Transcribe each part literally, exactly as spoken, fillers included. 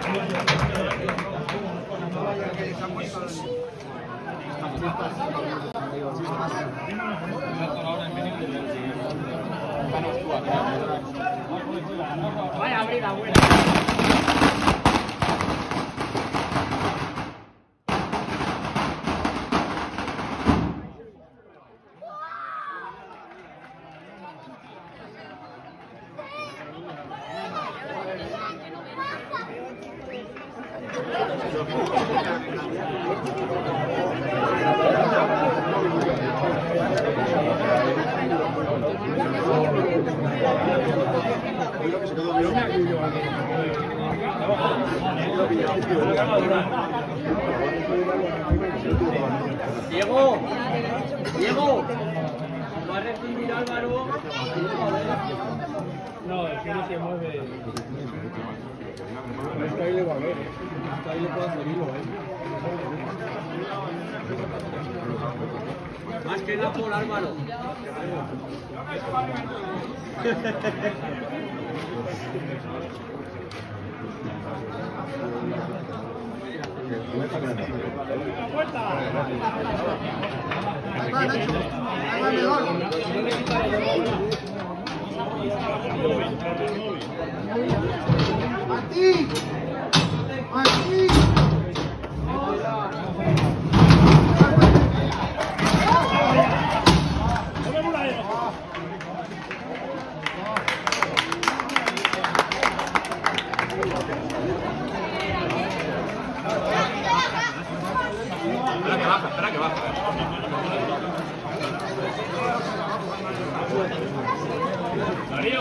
Vaya abrida buena. Diego, Diego, ¿va a recibir Álvaro? No, es que no se mueve. Es que ahí le va a ver, ¿eh? Es que ahí le puede hacer hilo, ¿eh? Más que nada por Álvaro. ¡Martín! ¡Martín! Espera que baja, espera que baja. Darío.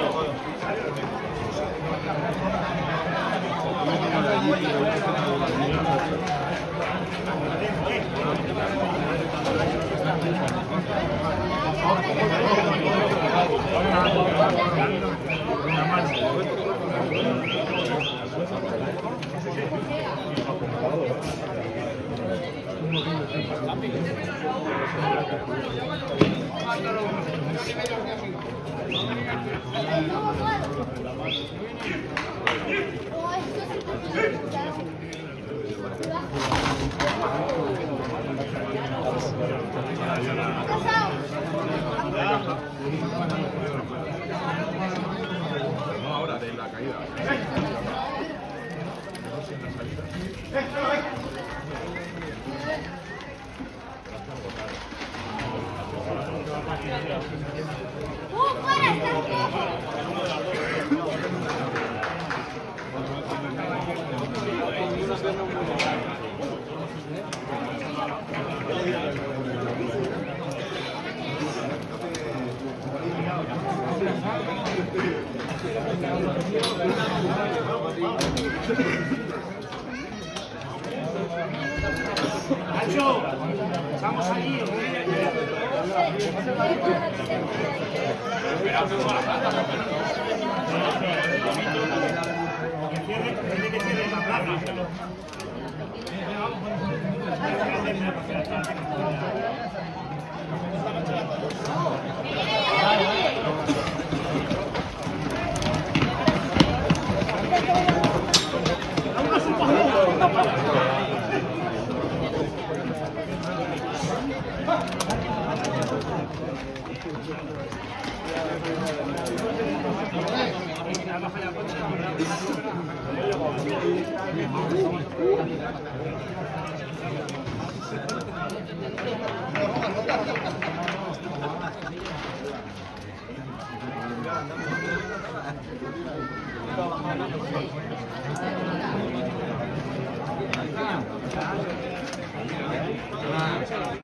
No, ahora de la caída. Nacho, estamos allí. Que cierre, que cierre la plaza.